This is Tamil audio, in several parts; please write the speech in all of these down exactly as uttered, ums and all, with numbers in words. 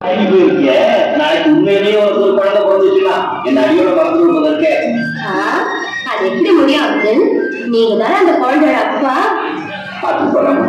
அறிவு இருக்க நாளைக்கு உண்மையிலேயே ஒரு குழந்தை பிறந்துச்சுன்னா என் அடியோட மறந்து விடுவதற்கு அது எப்படி முடியாது? நீங்க தானே அந்த குழந்தையோட அப்பா. பார்த்து போலாமா?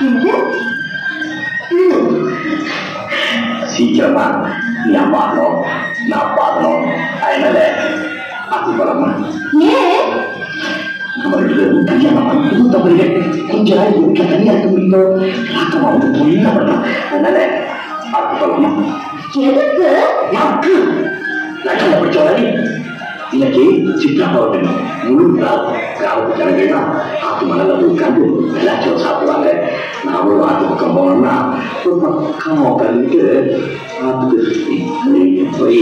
சீக்கிரமா நீ அம்மாக்கணும் நான் பார்க்கணும். அதனால பார்த்து போலாமா? ஏன் நம்ம ரெண்டு பேரும் கல்யாணம் பண்ணி தவறு கொஞ்ச நாள் வீட்டுல தனியா இருக்க முடியும். ராக்கமா வந்து தொழில் பண்ணலாம். அதனால பார்த்து போலாமா? எதுக்கு? எனக்கு லட்சம் படிச்ச வரை இன்னைக்கு சித்ரா பௌர்ணமி. முழு கிராமத்து ஜனங்கள்னா ஆத்து மணல உட்காந்து எல்லாத்தையும் சாப்பிடுவாங்க. நாமளும் ஆத்து பக்கம் போனோம்னா ஒரு பக்கம் உட்காந்துட்டு ஆத்துக்கு போய்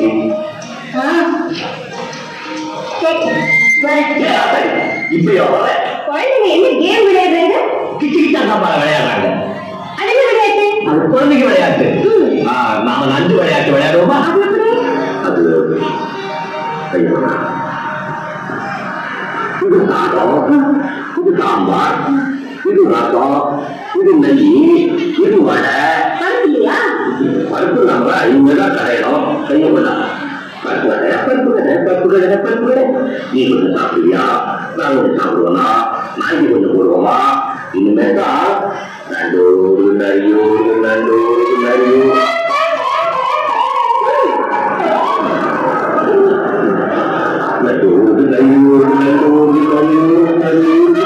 இப்படியோ குழந்தைங்க என்ன கேம் விளையாடுறாங்க? கிச்சு கிச்சா சாப்பாடு விளையாடுறாங்க. அது விளையாட்டு அது குழந்தைங்க விளையாட்டு. நாம நஞ்சு விளையாட்டு விளையாடுவோமா? அது இது சாதம், இது சாம்பார், இது ரசம், இது நெய், இது வடை. இல்லையா? பருப்பு நம்ம இங்கதான் கரையணும் செய்ய வேண்டாம். பருப்பு கடை பருப்பு கடை பருப்பு கடை பருப்பு கடை. நீ கொஞ்சம் சாப்பிடுவியா? நான் கொஞ்சம் சாப்பிடுவோனா? நாய்க்கு கொஞ்சம் போடுவோமா? இனிமேதான் நண்டோடு நரியோடு நண்டோடு நரியோ நண்டோடு நரியோடு நண்டோடு நரியோடு நரியோடு.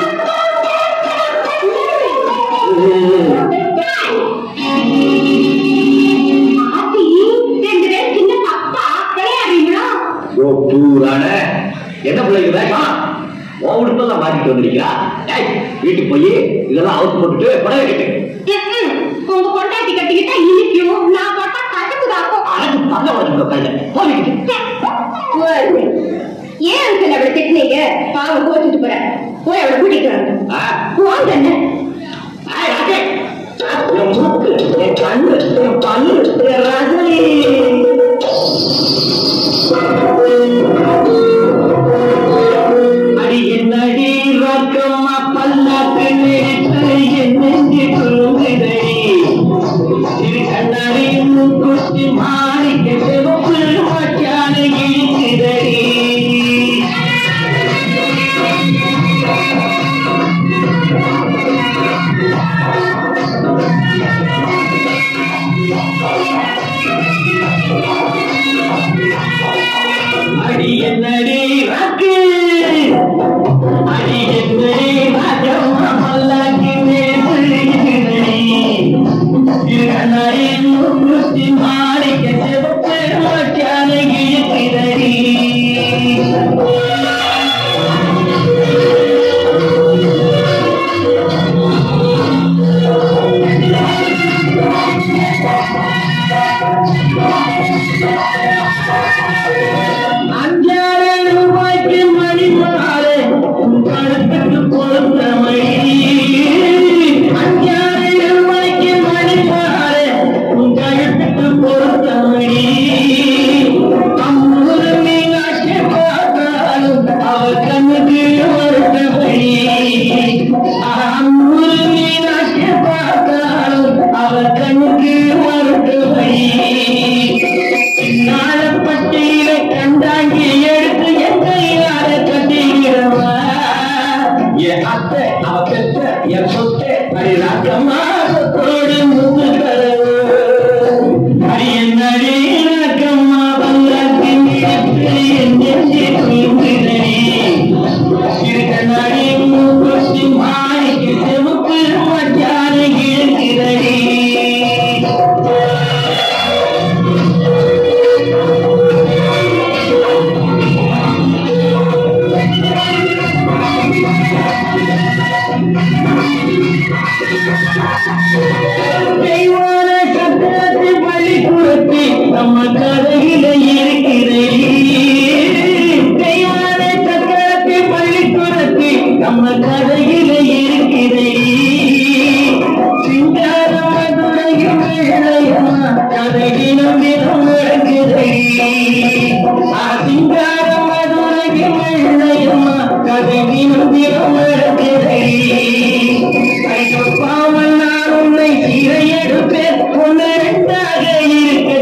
என்ன பிள்ளைங்க உடுப்பெல்லாம் மாட்டிட்டு வந்திருக்கா? வீட்டுக்கு போய் இதெல்லாம் அவுத்து போட்டுட்டு புடவை கட்டு. உங்க பொண்டாட்டி கட்டிக்கிட்டா இனிக்கும், நான் போட்டா கசக்குதாக்கும். அழகு பல்ல வச்சுக்கோ கையில போய்கிட்டு. ஏன் அங்கிள் அவளை திட்டினீங்க? பாவம் கோச்சிட்டு போறேன். போய் அவளை கூட்டிட்டு வரேன். போங்க என்ன அடி என்னடி ராக்கம்மா பல்லாக்கு நேற்று என்னென்று சொல்லுதடி. இது கண்ணாடி குச்சி மாறிக்க சிவப்பு மச்சான இழுக்குதடி. அடி என்னடி ராக்கு அடி என்னடி ராஜம்மா பல்லாக்கு நேற்று இது கண்ணாடி குச்சி மாறிக்க சிவப்பு மச்சான இழுக்குதடி. அஞ்சாயிரம் ரூபாய்க்கு மணி மாறு கழுத்துக்கு பொறுத்த மணி. அஞ்சாயிரம் ரூபாய்க்கு மணி மாறு கழுத்துக்கு பொறுத்த மணி. அம்மூரு மீனாட்சி பார்த்தாலும் அவர் கண்ணுக்கு வருத்த மணி. அம்மூரு மீனாட்சி பார்த்தாலும் அவர் கண்ணுக்கு வருத்த மணி. நாளப்பட்டியில கண்டாங்கி எடுத்து என் கையால கட்டிக்கிறவா என் அத்தை அவ பெற்ற என் சொத்தை அடி ராக்கம்மா சொத்தோடு முத்து தரவு. அடி என் அடி ராக்கம்மா பல்லாக்கின் என் நெஞ்சு தூங்குதடி. இருக்க நடி மூக்குச்சி மாணிக்கு செவப்பு மச்சான இழுக்குதடி. தெய்வான சத்திரத்து பள்ளிக்கூடத்தி நம்ம கதையில இருக்கிறேன். தெய்வான சத்திரத்து பள்ளிக்கூடத்தி நம்ம கதையில இருக்கிறேன். சிங்கார மதுரையும் வெள்ளையம்மா கதையிலும் விதம் நடக்குதடி. சிங்கார மதுரையும் வெள்ளையம்மா கதையிலும் விதம் நடக்குதடி. பாவன் நான் உன்னை சீரை எடுப்பேன் ஒன்னு ரெண்டாக இருக்க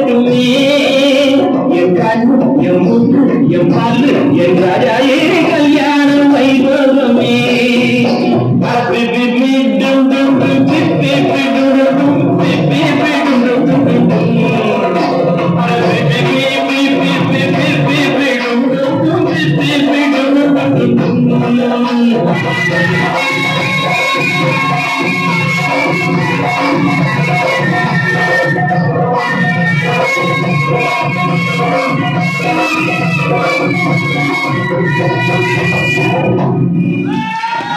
Thank you.